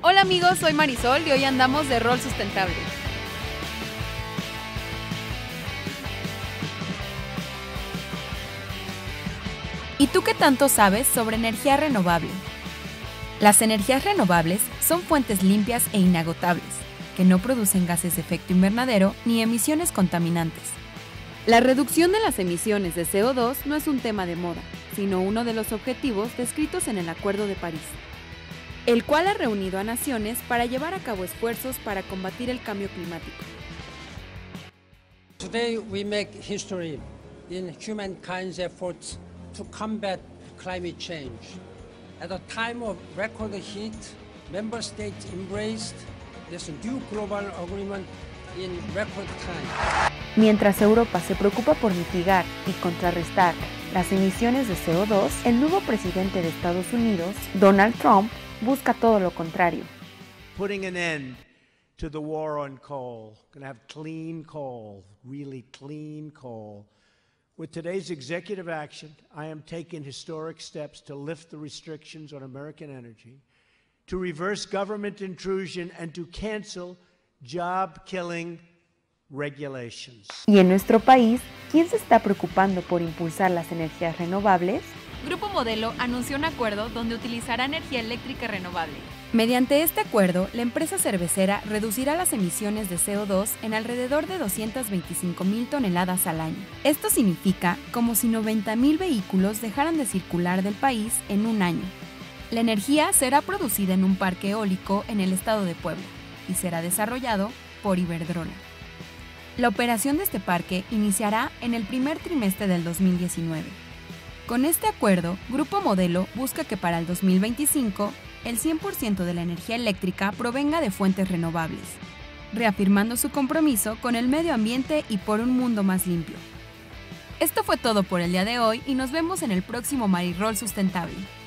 Hola amigos, soy Marisol y hoy andamos de rol sustentable. ¿Y tú qué tanto sabes sobre energía renovable? Las energías renovables son fuentes limpias e inagotables, que no producen gases de efecto invernadero ni emisiones contaminantes. La reducción de las emisiones de CO2 no es un tema de moda, sino uno de los objetivos descritos en el Acuerdo de París, el cual ha reunido a naciones para llevar a cabo esfuerzos para combatir el cambio climático. Today we make history in humankind's efforts to combat climate change. At a time of record heat, member states embraced this new global agreement in record time. Mientras Europa se preocupa por mitigar y contrarrestar las emisiones de CO2, el nuevo presidente de Estados Unidos, Donald Trump, busca todo lo contrario. Putting an end to the war on coal. Going to have clean coal, really clean coal. With today's executive action, I am taking historic steps to lift the restrictions on American energy, to reverse government intrusion, and to cancel job-killing regulations. Y en nuestro país, ¿quién se está preocupando por impulsar las energías renovables? Grupo Modelo anunció un acuerdo donde utilizará energía eléctrica renovable. Mediante este acuerdo, la empresa cervecera reducirá las emisiones de CO2 en alrededor de 225,000 toneladas al año. Esto significa como si 90,000 vehículos dejaran de circular del país en un año. La energía será producida en un parque eólico en el estado de Puebla y será desarrollado por Iberdrola. La operación de este parque iniciará en el primer trimestre del 2019. Con este acuerdo, Grupo Modelo busca que para el 2025 el 100% de la energía eléctrica provenga de fuentes renovables, reafirmando su compromiso con el medio ambiente y por un mundo más limpio. Esto fue todo por el día de hoy y nos vemos en el próximo Marirol Sustentable.